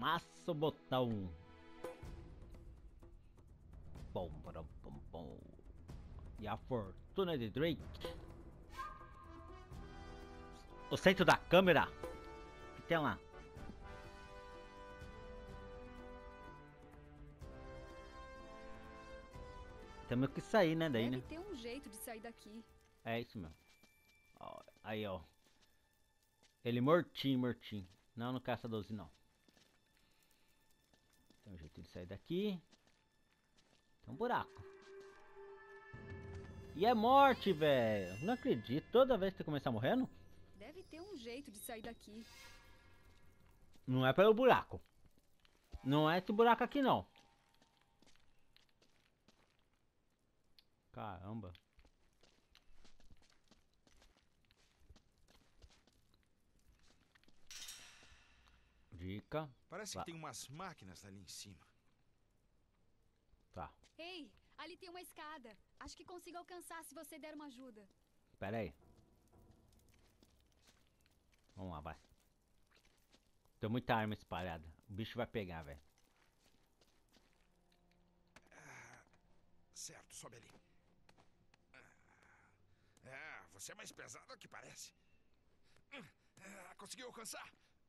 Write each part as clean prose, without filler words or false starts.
Amassa o botão. Bom, bom, bom, bom. E a fortuna de Drake. O centro da câmera. O que tem lá? Temos que sair, né? Daí, Deve né? ter um jeito de sair daqui. É isso mesmo. Ó, aí, ó. Ele mortinho, mortinho. Não, no caça-12 não. Tem um jeito de sair daqui. Tem um buraco. E é morte, velho. Não acredito. Toda vez que você começar morrendo, Deve ter um jeito de sair daqui. não é pelo buraco. Não é esse buraco aqui, não. Caramba. Dica. Parece Vá. que tem umas máquinas ali em cima. Tá. Ei, ali tem uma escada. Acho que consigo alcançar se você der uma ajuda. Pera aí. Vamos lá, vai. Tem muita arma espalhada. O bicho vai pegar, velho. Certo, sobe ali. Você é mais pesado do que parece. Conseguiu alcançar?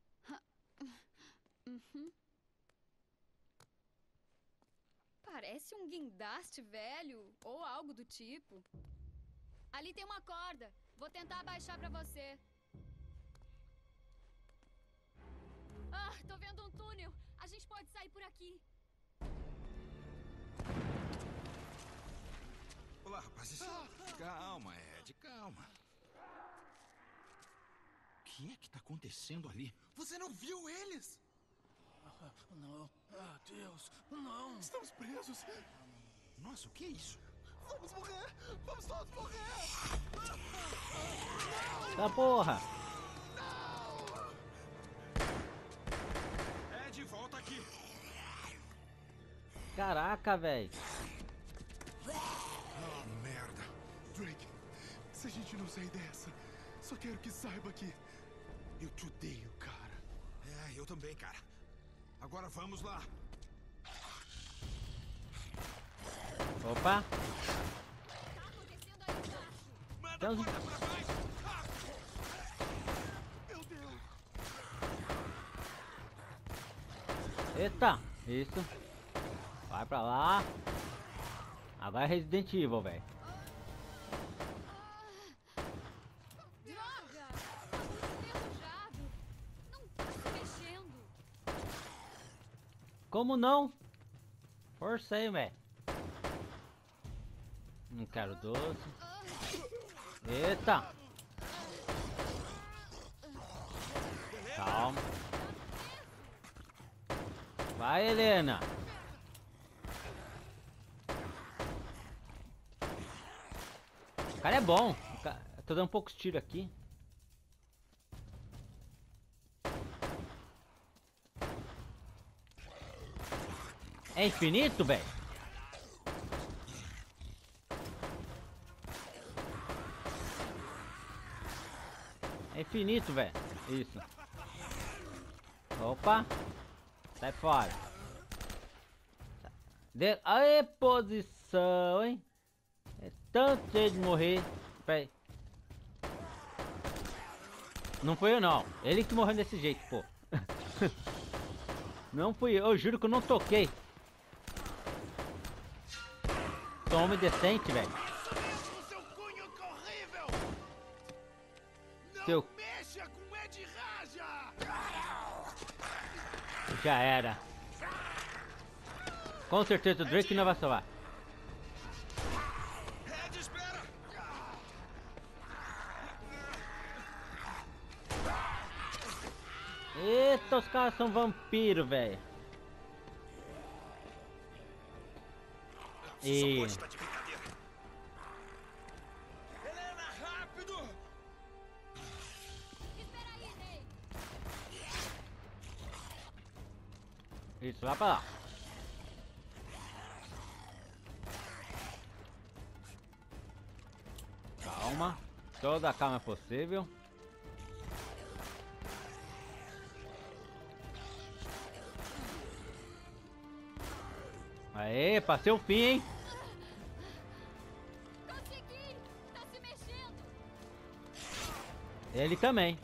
Parece um guindaste velho ou algo do tipo. Ali tem uma corda. Vou tentar abaixar pra você. Ah, tô vendo um túnel. A gente pode sair por aqui. Olá, rapazes. Calma, Ed, calma. O que é que tá acontecendo ali? Você não viu eles? Não. Ah, Deus, não. Estamos presos. Nossa, o que é isso? Vamos morrer. Vamos todos morrer. Tá porra. Ed, volta aqui. Caraca, velho. Oh, merda. Drake, se a gente não sair dessa, só quero que saiba que eu te odeio, cara. Eu também, cara. Agora vamos lá. Opa. Tá acontecendo aí embaixo. Manda a Então- corda pra baixo. Meu Deus. Eita. Isso. Vai pra lá. Agora é Resident Evil, velho. Droga! Tá muito enferrujado. Não tá se mexendo. Como não? Forcei, velho. Não quero doce. Eita. Calma. Vai, Helena. O cara é bom. Eu tô dando poucos tiros aqui. É infinito, velho? É infinito, velho. Isso. Opa. Sai fora. Aê, posição, hein? É tanto jeito de morrer. Pera aí. Não fui eu, não. Ele que morreu desse jeito, pô. Não fui eu. Eu juro que eu não toquei. Tome decente, velho. O seu cunho que horrível. Não Seu- mexa com Ed Raja. Já era. Com certeza o Drake não vai salvar. Ed, espera. Eita, os caras são vampiros, velho. Só E pode estar de brincadeira. Helena, rápido. Espera aí, Ney. isso, vai pra lá. Calma. Toda a calma é possível. Aê, passei o fim, hein? Consegui! Tá se mexendo! Ele também.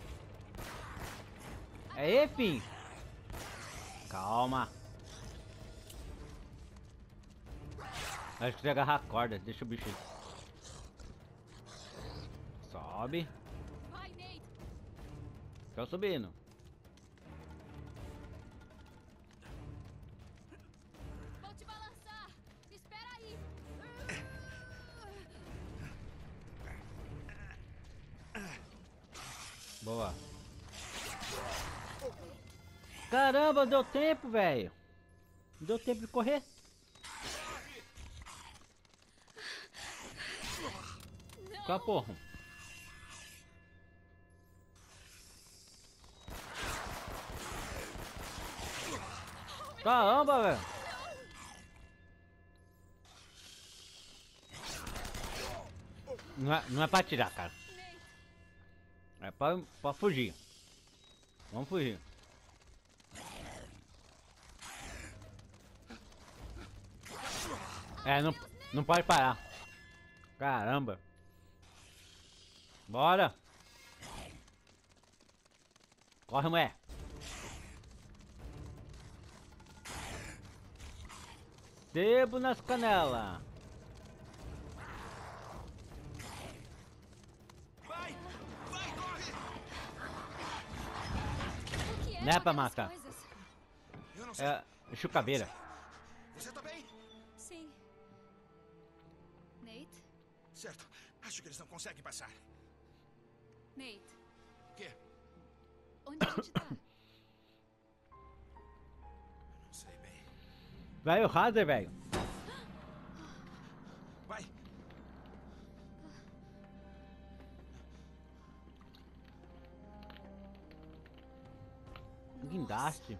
Aê, fim. Calma. Acho que você agarrar a corda. Deixa o bicho aí. Sobe. Vai, Nate! Tô subindo. Vou te balançar! Espera aí! Boa. Caramba, deu tempo, velho. Deu tempo de correr. Qual porra? Caramba, velho. Não é pra atirar, cara. É pra fugir. Vamos fugir. É, não pode parar. Caramba. Bora. Corre, mulher. Debo nas canelas. Vai! Vai, corre! O que é Não é com pra aquelas matar. coisas? Eu não sei. É chucaveira. Você tá bem? Sim. Nate? Certo. Acho que eles não conseguem passar. Nate, O quê? onde a gente tá? Não sei bem. Vai o Razer, velho. Vai! Guindaste.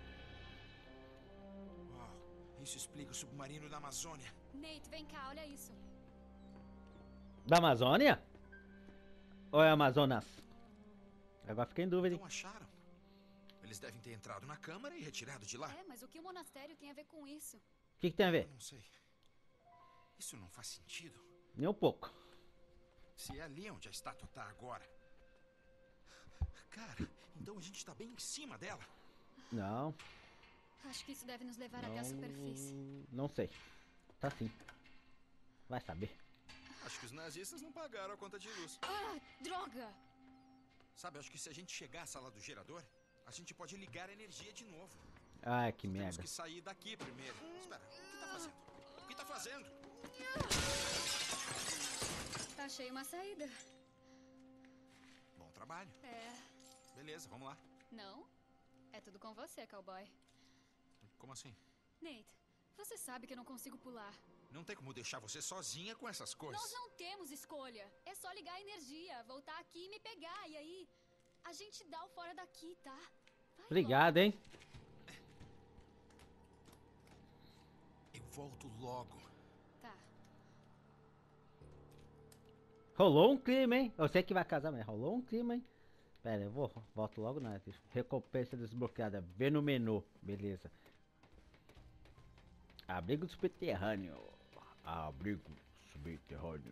Uau, isso explica o submarino da Amazônia. Nate, vem cá, olha isso. Da Amazônia? Ou é Amazonas? Agora fiquei em dúvida, hein? Não acharam? Eles devem ter entrado na câmara e retirado de lá. É, mas o que o monastério tem a ver com isso? O que tem a ver? Eu não sei. Isso não faz sentido. Nem um pouco. Se é ali onde a estátua tá agora. Cara, então a gente tá bem em cima dela. Não. Acho que isso deve nos levar até a superfície. Não sei. Tá sim. Vai saber. Acho que os nazistas não pagaram a conta de luz. Ah, droga! Sabe, acho que se a gente chegar à sala do gerador, a gente pode ligar a energia de novo. Ai, que Temos merda. que sair daqui primeiro. Espera, o que tá fazendo? O que tá fazendo? Achei uma saída. Bom trabalho. É. Beleza, vamos lá. Não? É tudo com você, cowboy. Como assim? Nate, você sabe que eu não consigo pular. Não tem como deixar você sozinha com essas coisas. Nós não temos escolha. É só ligar a energia, voltar aqui e me pegar. E aí, a gente dá o fora daqui, tá? Vai Obrigado, hein? Eu volto logo. logo. Tá. Rolou um clima, hein? Eu sei que vai casar, mas rolou um clima, hein? Pera, eu volto logo na recompensa desbloqueada. Ver no menu. Beleza. Abrigo subterrâneo. Abrigo subterrâneo.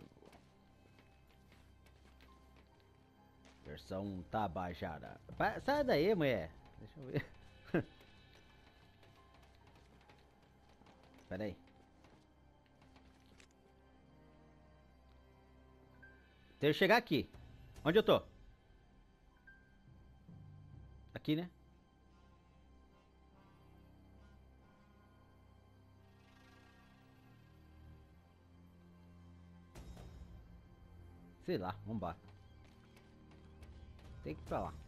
Versão Tabajara. Sai daí, mulher. Deixa eu ver. Pera aí. Tenho que chegar aqui. Onde eu tô? Aqui, né? Sei lá, vambora. Tem que ir pra lá.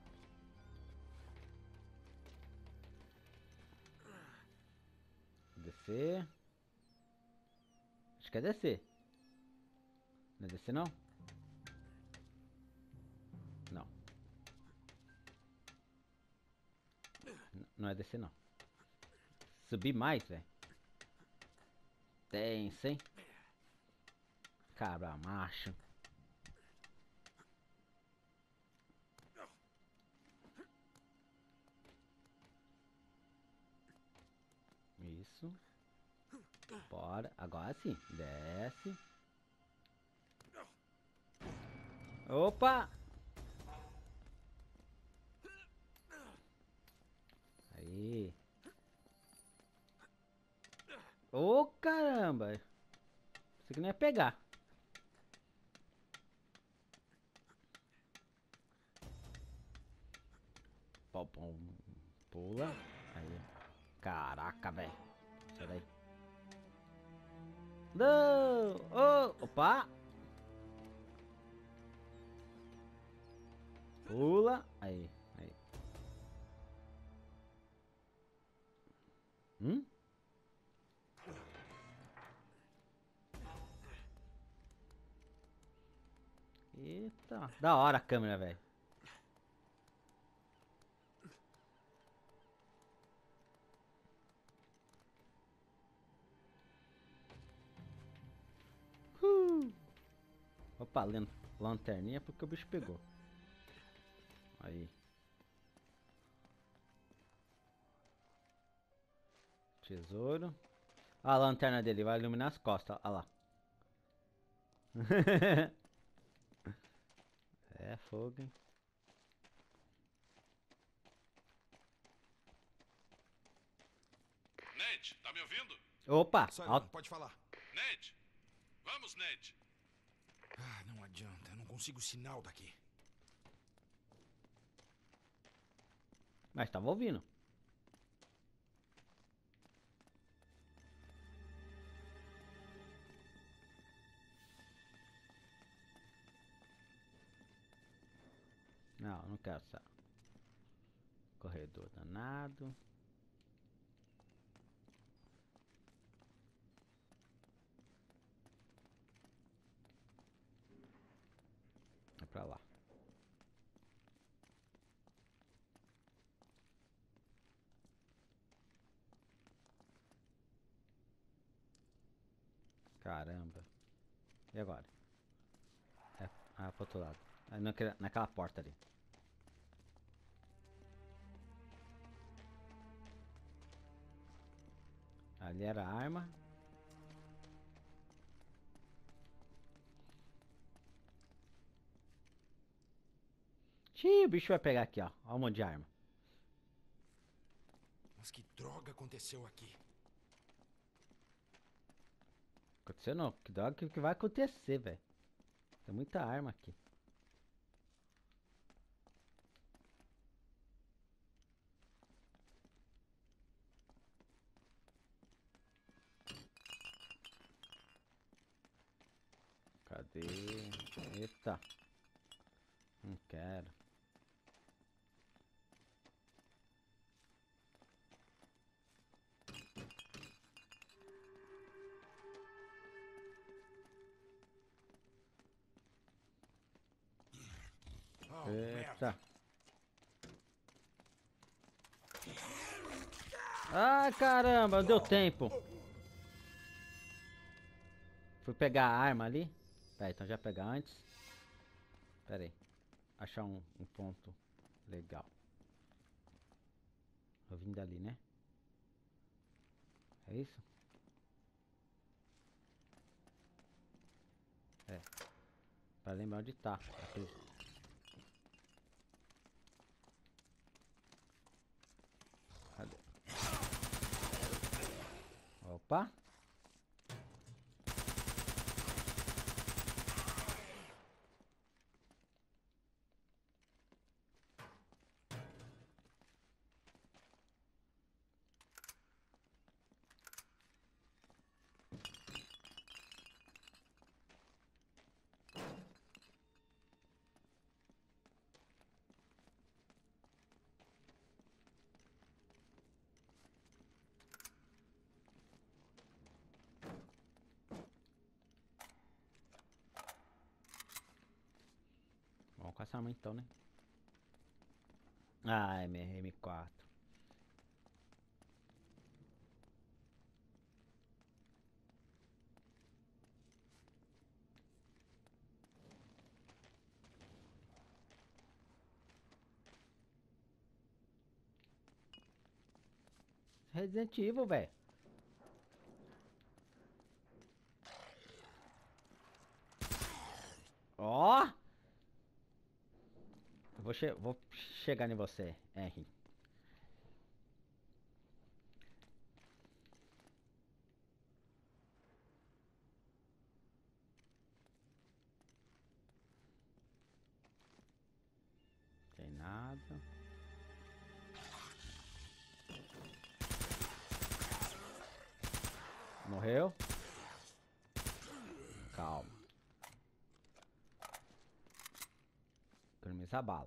Descer. Acho que é descer. Não é descer não? Não. Não é descer não. Subir mais, velho. Tem, sim. Cabra macho. Isso. Bora. Agora sim. Desce. Opa! Aí. Ô, caramba. Isso aqui não ia pegar. Pô, pula. Aí. Caraca, velho. Sai daí. Não! Oh, opa! Pula. Aí, aí. Hum? Eita. Da hora a câmera, velho. Opa, lanterninha porque o bicho pegou. Aí. Tesouro. A lanterna dele vai iluminar as costas. Olha lá. É fogo, hein? Ned, tá me ouvindo? Opa! Simon, pode falar. Ned! Vamos, Ned! Ah, não adianta. Eu não consigo sinal daqui. Mas tava ouvindo. Não, não quero essa. Corredor danado. É pra lá. Caramba. E agora? É, pro outro lado. É naquela porta ali. Ali era a arma. Xiii, o bicho vai pegar aqui, ó. Olha um monte de arma. Mas que droga aconteceu aqui? Aconteceu não. Que droga que vai acontecer, velho. Tem muita arma aqui. Cadê? Eita. Não quero. Oh, Eita. Ai, caramba, não deu tempo. Fui pegar a arma ali. Pera aí, então já pegar antes. Pera aí. Achar um ponto legal. Eu vim dali, né? É isso? É. Pra lembrar onde tá. Aqui. Cadê? Opa. Vamos com essa arma então, né? Ah, M4. Resident Evil, velho. vou chegar em você, Henry. Tem nada. Morreu? Calma. Economiza a bala.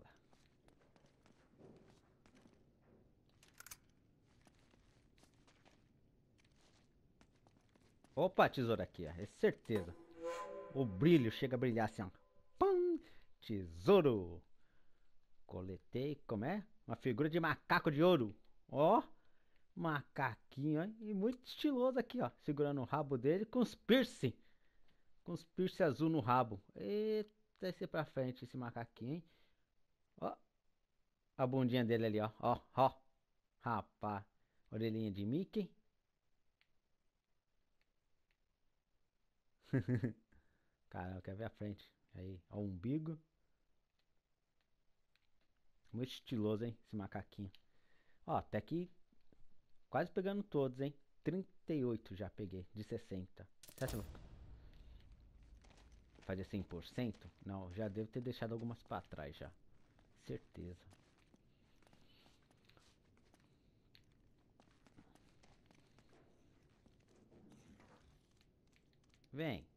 Opa, tesoura aqui, ó. É certeza. O brilho chega a brilhar assim, ó. Pam! Tesouro. Coletei, como é? Uma figura de macaco de ouro. Ó. Macaquinho, ó. E muito estiloso aqui, ó. Segurando o rabo dele com os piercing. Com os piercing azul no rabo. Eita, esse pra frente, esse macaquinho, hein? Ó. A bundinha dele ali, ó. Ó, ó. Rapaz. Orelhinha de Mickey. Caramba, quer ver a frente? Aí, ó, o umbigo. Muito estiloso, hein? Esse macaquinho. Ó, até que quase pegando todos, hein? 38 já peguei, de 60. Será que eu vou fazer 100%? Não, já devo ter deixado algumas pra trás já. Certeza. Vem.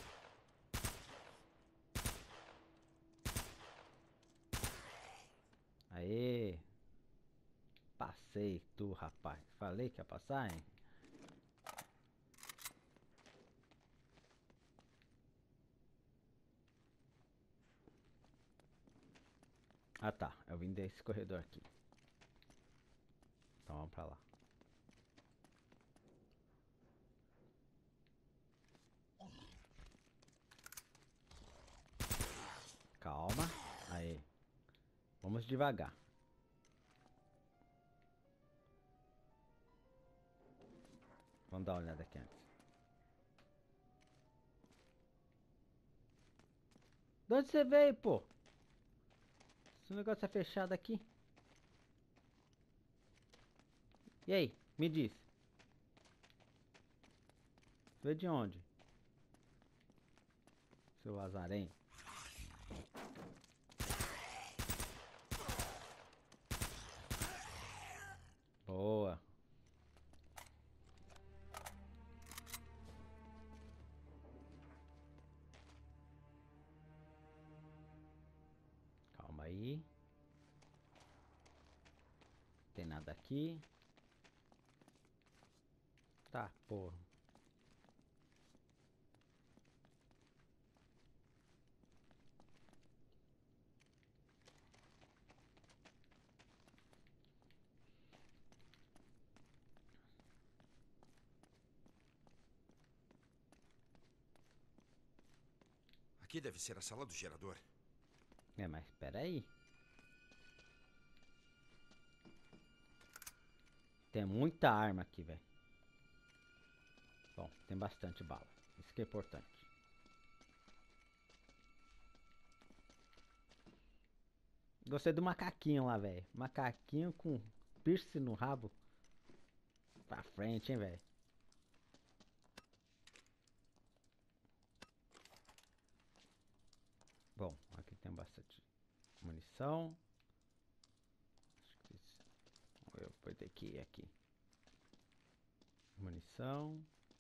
Aê. Passei tu, rapaz. Falei que ia passar, hein? Ah, tá. Eu vim desse corredor aqui. Então vamos pra lá. Calma. Aí. Vamos devagar. Vamos dar uma olhada aqui antes. De onde você veio, pô? Esse negócio é fechado aqui. E aí? Me diz. Veio de onde? Seu azarém. Boa. Calma aí. Tem nada aqui. Tá, porra. Aqui deve ser a sala do gerador. É, mas espera aí. Tem muita arma aqui, velho. Bom, tem bastante bala. Isso que é importante. Gostei do macaquinho lá, velho. Macaquinho com piercing no rabo. Pra frente, hein, velho. Bom, aqui tem bastante munição. Acho que eu vou ter que ir aqui. Munição.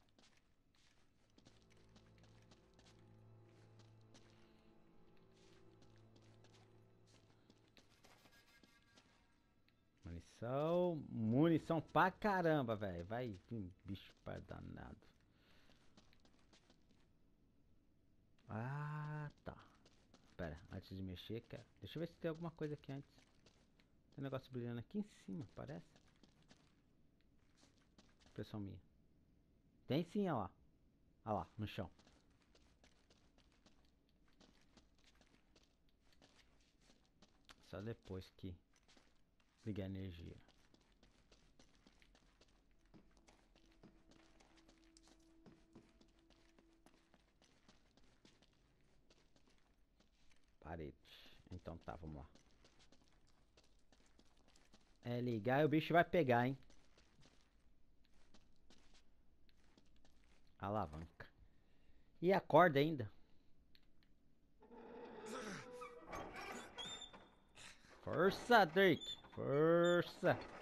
Munição. Munição pra caramba, velho. Vai vir bicho para danado. Ah, tá. Pera, antes de mexer, cara. Deixa eu ver se tem alguma coisa aqui antes. Tem um negócio brilhando aqui em cima, parece. Impressão minha. Tem sim, ó lá. Olha lá, no chão. Só depois que ligar a energia. Parede. Então tá, vamos lá. É ligar e o bicho vai pegar, hein? Alavanca. E a corda ainda. Força, Drake. Força.